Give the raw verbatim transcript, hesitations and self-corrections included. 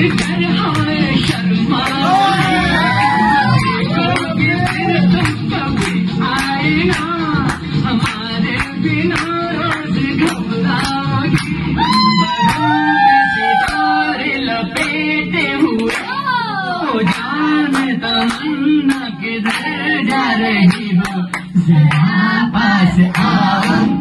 कर हमें शर्माओगे, फिर तुम कभी आए ना हमारे बिना रोज घबराओगी। सितारे लपेटे हुए हो जाने तमन्ना किधर जा रही हो, जरा पास आओ।